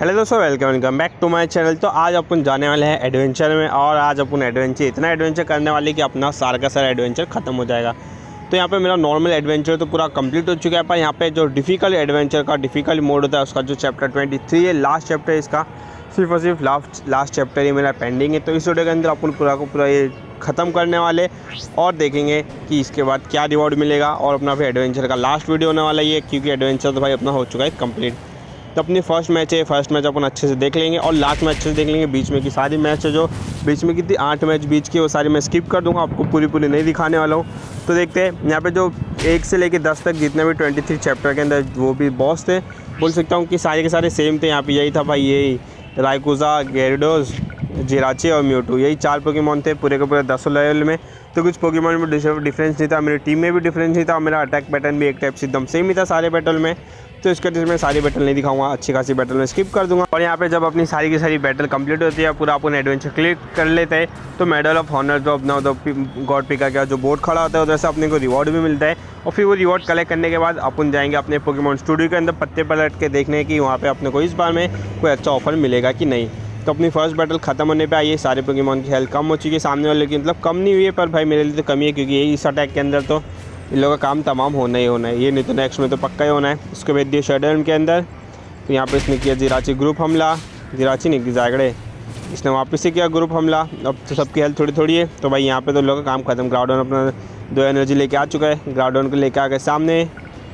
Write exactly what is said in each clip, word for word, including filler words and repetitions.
Hello दोस्तों, welcome welcome back to my channel. तो आज अपन जाने वाले हैं एडवेंचर में और आज अपन एडवेंचर इतना एडवेंचर करने वाले कि अपना सारा का सारा एडवेंचर ख़त्म हो जाएगा। तो यहाँ पे मेरा नॉर्मल एडवेंचर तो पूरा कंप्लीट हो चुका है, पर यहाँ पे जो डिफ़िकल्ट एडवेंचर का डिफ़िकल्ट मोड होता है उसका जो चैप्टर ट्वेंटी थ्री है, लास्ट चैप्टर इसका सिर्फ और सिर्फ लास्ट लास्ट चैप्टर ही मेरा पेंडिंग है। तो इस वीडियो के अंदर अपन पूरा को पूरा ये ख़त्म करने वाले और देखेंगे कि इसके बाद क्या रिवॉर्ड मिलेगा। और अपना फिर एडवेंचर का लास्ट वीडियो होने वाला ये, क्योंकि एडवेंचर तो भाई अपना हो चुका है कंप्लीट। तो अपनी फर्स्ट मैच है, फर्स्ट मैच अपन अच्छे से देख लेंगे और लास्ट मैच अच्छे से देख लेंगे। बीच में की सारी मैच है, जो बीच में कितनी आठ मैच बीच की, वो सारी मैं स्किप कर दूंगा, आपको पूरी पूरी नहीं दिखाने वाला हूँ। तो देखते हैं यहाँ पे जो एक से लेकर दस तक जितने भी ट्वेंटी थ्री चैप्टर के अंदर वो भी बॉस थे, बोल सकता हूँ कि सारे के सारे सेम थे। यहाँ पे यही था भाई, यही रायकुजा, गेरिडोस, जिराची और म्यूटू, यही चार पोकेमॉन थे पूरे के पूरे दसों लेवल में। तो कुछ पोकेमॉन में डिफरेंस नहीं था, मेरी टीम में भी डिफरेंस नहीं था, मेरा अटैक पैटर्न भी एक टाइप से एकदम सेम ही था सारे बैटल में। तो इसके मैं सारी बैटल नहीं दिखाऊंगा, अच्छी खासी बैटल में स्किप कर दूंगा। और यहाँ पे जब अपनी सारी की सारी बैटल कंप्लीट होती है, पूरा अपन एडवेंचर क्लियर कर लेते हैं, तो मेडल ऑफ ऑनर जो अपना गॉड पिका का जो बोर्ड खड़ा होता है उधर से अपने को रिवॉर्ड भी मिलता है। और फिर वो रिवॉर्ड कलेक्ट करने के बाद अपन जाएंगे अपने पोकेमॉन स्टूडियो के अंदर पत्ते पलट के देखने की वहाँ पे अपने को इस बार में कोई अच्छा ऑफर मिलेगा कि नहीं। तो अपनी फर्स्ट बैटल खत्म होने पे आई है, सारे पोकेमॉन की हेल्थ कम हो चुकी है सामने वाले की, मतलब कम नहीं हुई है, पर भाई मेरे लिए तो कमी है, क्योंकि यही इस अटैक के अंदर तो इन लोगों का काम तमाम होना ही होना है, ये नहीं तो नेक्स्ट में तो पक्का ही होना है। उसके बाद दिए शेडन के अंदर, तो यहाँ पे इसने किया जिराची ग्रुप हमला, जिराची नहीं जागड़े, इसने वापस से किया ग्रुप हमला। अब तो सबकी हेल्थ थोड़ी थोड़ी है, तो भाई यहाँ पे तो लोगों का काम खत्म। ग्राउडन अपना दो एनर्जी लेके आ चुका है, ग्राउडन को लेके आ गए सामने।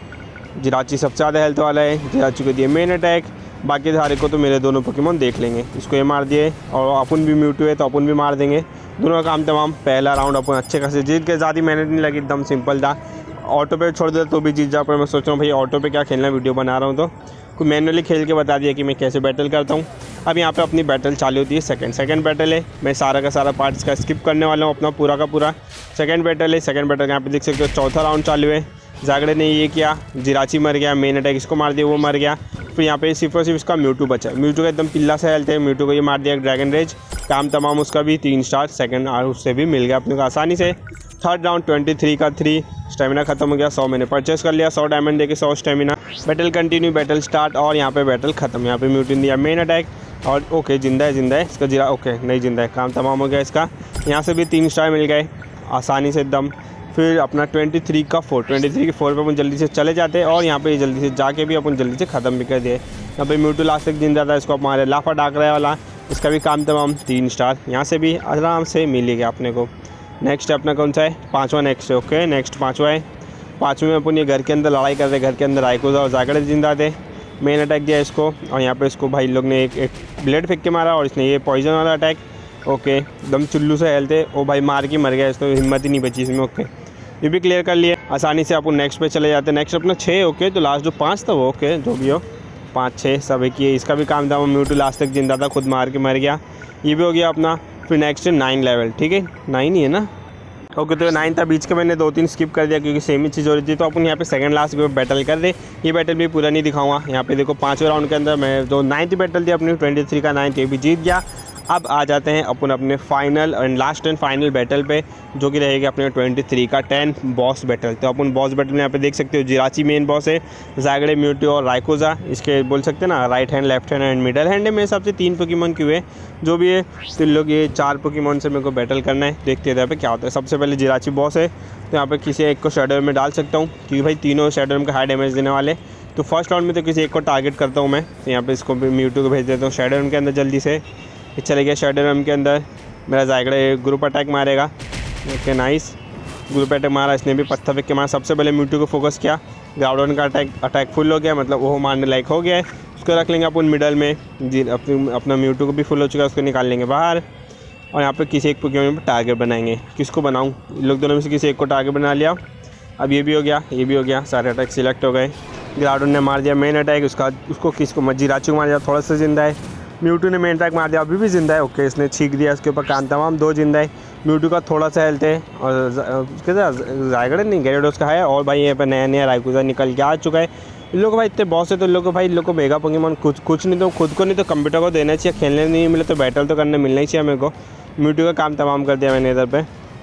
जिराची सबसे ज़्यादा हेल्थ वाला है, जिराची को दिए मेन अटैक, बाकी सारे को तो मेरे दोनों पोकेमॉन देख लेंगे। इसको ये मार दिए और अपन भी म्यूटू है तो अपन भी मार देंगे, दोनों का काम तमाम। पहला राउंड अपन अच्छे खासे जीत के, ज़्यादा मेहनत नहीं लगी, एकदम सिंपल था। ऑटो पे छोड़ दे तो भी जीत जा, पर मैं सोच रहा हूँ भाई ऑटो पे क्या खेलना, वीडियो बना रहा हूँ तो कोई मैनुअली खेल के बता दिया कि मैं कैसे बैटल करता हूँ। अब यहाँ पे अपनी बैटल चालू होती है, सेकंड सेकंड बैटल है, मैं सारा का सारा पार्ट्स का स्किप करने वाला हूँ, अपना पूरा का पूरा सेकंड बैटल है। सेकंड बैटल यहाँ पे देख सकते हो, चौथा राउंड चालू है। जागड़े ने ये किया, जिराची मर गया, मेन अटैक इसको मार दिया, वो मर गया। फिर यहाँ पे सिर्फ और सिर्फ इसका म्यूटू बचा, म्यूटू का एकदम पिल्ला से हेल्थ है, म्यूटू को ये मार दिया ड्रैगन रेज, काम तमाम उसका भी तीन स्टार सेकंड और उससे भी मिल गया अपने को आसानी से। थर्ड राउंड ट्वेंटी थ्री का थ्री, स्टेमिना खत्म हो गया, सौ मैंने परचेस कर लिया, सौ डायमंड देके सौ stamina. Battle continue, battle start और यहाँ पे बैटल खत्म। यहाँ पे म्यूटू ने दिया मेन अटैक और ओके जिंदा है, जिंदा है इसका जीरा, ओके नहीं जिंदा है, काम तमाम हो गया इसका। यहाँ से भी तीन स्टार मिल गए आसानी से एकदम। फिर अपना ट्वेंटी थ्री का फोर, ट्वेंटी थ्री के फोर पे अपन जल्दी से चले जाते हैं और यहाँ पे जल्दी से जाके भी अपन जल्दी से ख़त्म भी कर दिए। यहाँ पे म्यूटू लास्ट तक जिंदा था, इसको हमारे लाफा डाक रहा वाला, इसका भी काम तमाम तीन स्टार, यहाँ से भी आराम से मिल गया अपने को। नेक्स्ट अपना कौन सा है, पाँचवा नेक्स्ट है, ओके नेक्स्ट पाँचवा है। पाँचवें में अपन ये घर के अंदर लड़ाई कर रहे, घर के अंदर रायकुजा और जागड़े जिंदा थे, मेन अटैक दिया इसको और यहाँ पे इसको भाई लोग ने एक एक ब्लेड फेंक के मारा और इसने ये पॉइजन वाला अटैक, ओके एकदम चुल्लू से हेल्थ है, ओ भाई मार के मर गया, इसको हिम्मत ही नहीं बची इसमें। ओके ये भी क्लियर कर लिए आसानी से, अपन नेक्स्ट पे चले जाते हैं। नेक्स्ट अपना छः, ओके तो लास्ट जो पाँच था वो, ओके जो भी हो पाँच छः सब एक ही, इसका भी काम था। म्यूटू लास्ट तक जिंदा था, खुद मार के मर गया, ये भी हो गया अपना। फिर नेक्स्ट नाइन लेवल, ठीक है नाइन ही है ना, ओके तो नाइन था, बीच के मैंने दो तीन स्किप कर दिया क्योंकि सेम ही चीज़ हो रही थी। तो अपन यहाँ पे सेकंड लास्ट बैटल कर दे, ये बैटल भी पूरा नहीं दिखाऊंगा। यहाँ पे देखो पाँचवें राउंड के अंदर मैं जो नाइन्थ बैटल थी अपनी ट्वेंटी थ्री का नाइन्थ, ये भी जीत गया। अब आ जाते हैं अपन अपने final and last and final battle पे, जो कि रहेगी अपने ट्वेंटी थ्री का टेन बॉस बैटल। तो अपन बॉस बैटल में यहाँ पे देख सकते हो, जिराची मेन बॉस है, जागड़े, म्यूटू और रायकुजा, इसके बोल सकते हैं ना right hand, left hand and middle hand है मेरे हिसाब से, तीन पोकेमॉन क्यों है जो भी है। तो इन लोग ये चार पोकेमॉन से मेरे को बैटल करना है, देखते हैं यहाँ पे क्या होता है। सबसे पहले जिराची बॉस है, तो यहाँ पे किसी एक को शेडो में डाल सकता हूँ, क्योंकि भाई तीनों शेडो में हाई डैमेज देने वाले। तो फर्स्ट राउंड में तो किसी एक को टारगेट करता हूँ मैं, तो यहाँ पे इसको म्यूटू को भेज देता हूँ शेडो के अंदर जल्दी से। चले गया शेडो के अंदर, मेरा जागड़े ग्रुप अटैक मारेगा, ओके नाइस ग्रुप अटैक मारा, इसने भी पत्थर फेंक के मारा। सबसे पहले म्यूटू को फोकस किया, ग्राउडन का अटैक अटैक फुल हो गया, मतलब वो मारने लायक हो गया है। उसको रख लेंगे अपन मिडल में, जी अपनी अपना म्यूटू को भी फुल हो चुका है, उसको निकाल लेंगे बाहर। और यहाँ पे किसी एक पोकेमॉन पर टारगेट बनाएंगे, किसको बनाऊँ, लोग दोनों में से किसी एक को टारगेट बना लिया। अब ये भी हो गया, ये भी हो गया, सारे अटैक सिलेक्ट हो गए। ग्राउडन ने मार दिया मेन अटैक, उसका उसको किसको जिराची को मार दिया, थोड़ा सा जिंदा है। म्यूटू ने मेन अटैक मार दिया, अभी भी जिंदा है, ओके इसने छींक दिया, उसके ऊपर काम तमाम दो जिंदा है। म्यूटू का थोड़ा सा हेल्थ है और उसके जागड़े नहीं गेरिडोस का है। और भाई यहाँ पर नया नया रायकुजा निकल के आ चुका है। इन लोग भाई इतने बहुत से, तो इन लोग भाई इन लोग को मेगा पोकेमॉन कुछ कुछ नहीं तो खुद को नहीं तो कंप्यूटर को देना चाहिए, खेलने नहीं मिले तो बैटल तो करने मिलना ही चाहिए मेरे को। म्यूटू का काम तमाम कर दिया मैंने इधर पे।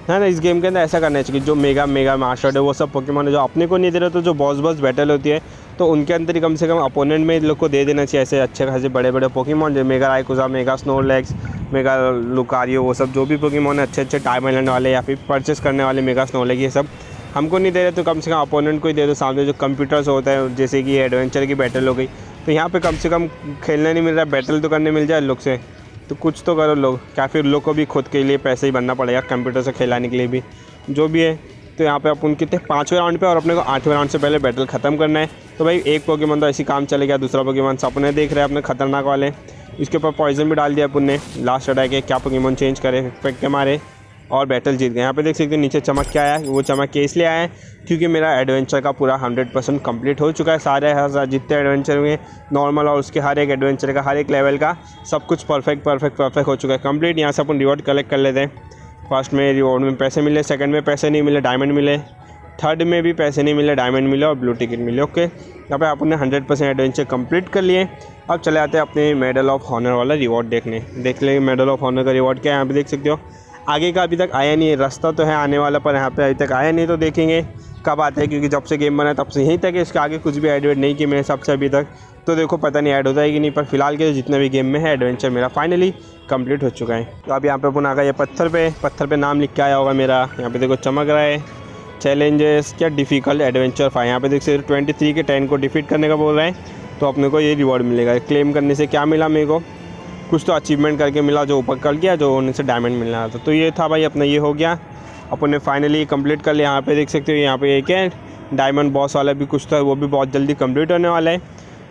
है ना। इस गेम के अंदर ऐसा करना चाहिए जो मेगा मेगा मास्टर्ड है वो सब पोकेमॉन है जो अपने को नहीं दे रहे, तो जो बॉस बॉस बैटल होती है तो उनके अंदर ही कम से कम अपोनेंट में इन लोग को दे देना चाहिए ऐसे अच्छे खासे बड़े बड़े पोकेमॉन जो mega Rayquaza, mega Snorlax, mega Lucario, वो सब जो भी पोकेमॉन है अच्छे अच्छे टाइम आइलैंड वाले या फिर परचेस करने वाले मेगा स्नोलैक्स, ये सब हमको नहीं दे रहे तो कम से कम अपोनेंट को ही दे दो। सामने जो कंप्यूटर्स होता है जैसे कि एडवेंचर की बैटल हो गई, तो यहाँ पे कम से कम खेलने नहीं मिल रहा, बैटल तो करने मिल जाए लोग से, तो कुछ तो करो लोग। क्या फिर लोग को भी खुद के लिए पैसे ही बनना पड़ेगा कंप्यूटर से खिलाने के लिए भी, जो भी है। तो यहाँ पे अपन कितने पाँचवें राउंड पे और अपने को आठवें राउंड से पहले बैटल ख़त्म करना है। तो भाई एक पोकेमॉन तो ऐसी काम चले गया, दूसरा पोकेमॉन सपने देख रहे हैं अपने खतरनाक वाले, इसके ऊपर पॉइजन भी डाल दिया अपन ने। लास्ट अटैक है, क्या पोकेमॉन चेंज करे, फेंक के मारे और बैटल जीत गए। यहाँ पे देख सकते हो नीचे चमक क्या आया, वो चमक के इसलिए आया है क्योंकि मेरा एडवेंचर का पूरा हंड्रेड परसेंट कम्प्लीट हो चुका है। सारे हर जितने एडवेंचर हुए नॉर्मल और उसके हर एक एडवेंचर का हर एक लेवल का सब कुछ परफेक्ट परफेक्ट परफेक्ट हो चुका है कंप्लीट। यहाँ से अपन रिवॉर्ड कलेक्ट कर लेते हैं। फर्स्ट में रिवॉर्ड में पैसे मिले, सेकंड में पैसे नहीं मिले, डायमंड मिले, थर्ड में भी पैसे नहीं मिले, डायमंड मिले और ब्लू टिकट मिले। ओके, यहाँ पे अपन ने हंड्रेड परसेंट एडवेंचर कंप्लीट कर लिए। अब चले आते हैं अपने मेडल ऑफ ऑनर वाला रिवॉर्ड देखने। देख लेंगे मेडल ऑफ ऑनर का रिवॉर्ड क्या है। यहाँ पे देख सकते हो आगे का अभी तक आया नहीं है, रास्ता तो है आने वाला पर यहाँ पे अभी तक आया नहीं, तो देखेंगे कब आता है क्योंकि जब से गेम बना तब से यहीं तक है, इसके आगे कुछ भी ऐड नहीं किया मेरे हिसाब से अभी तक। तो देखो पता नहीं ऐड होता है कि नहीं, पर फिलहाल के जितने भी गेम में है एडवेंचर मेरा फाइनली कंप्लीट हो चुका है। तो अब यहाँ पे अपन आ गए पत्थर पे, पत्थर पे नाम लिख के आया होगा मेरा, यहाँ पे देखो चमक रहा है। चैलेंजेस क्या डिफ़िकल्ट एडवेंचर फाइव, यहाँ पे देख सकते ट्वेंटी थ्री के टेन को डिफीट करने का बोल रहा है, तो अपने को ये रिवॉर्ड मिलेगा। क्लेम करने से क्या मिला मेरे को, कुछ तो अचीवमेंट करके मिला जो ऊपर कर गया, जो उनसे डायमंड मिलना था। तो ये था भाई अपना, ये हो गया अपन ने फाइनली कंप्लीट कर लिया। यहाँ पे देख सकते हो यहाँ पे एक है डायमंड बॉस वाला भी कुछ था, वो भी बहुत जल्दी कंप्लीट होने वाला है।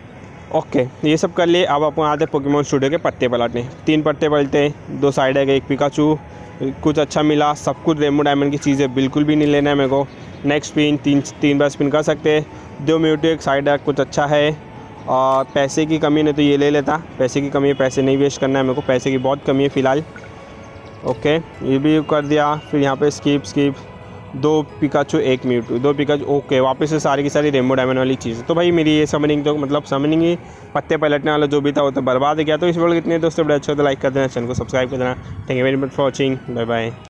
ओके, ये सब कर लिए। अब अपन आते पोकेमॉन स्टूडियो के पत्ते पलटने। तीन पत्ते पलटे, दो साइड है, एक पिकाचू, कुछ अच्छा मिला, सब कुछ रेमो डायमंड की चीज़ें बिल्कुल भी नहीं लेना है मेरे को। नेक्स्ट स्पिन तीन तीन बार स्पिन कर सकते हैं। दो म्यूटू, एक साइड है, कुछ अच्छा है और पैसे की कमी नहीं तो ये ले लेता, पैसे की कमी है, पैसे नहीं वेस्ट करना है मेरे को, पैसे की बहुत कमी है फ़िलहाल। ओके, ये भी कर दिया। फिर यहाँ पे स्किप स्किप, दो पिकाचू एक म्यूटू, दो पिकाचू। ओके, वापस से सारी की सारी रेमो डायमंड वाली चीज़। तो भाई मेरी ये समनिंग तो मतलब समनिंग ही पत्ते पलटने वाला जो भी था वो तो बर्बाद हो गया। तो इस वीडियो कितने दोस्तों बड़े अच्छे तो लाइक कर देना, चैनल को सब्सक्राइब कर देना। Thank you very much for watching, bye bye.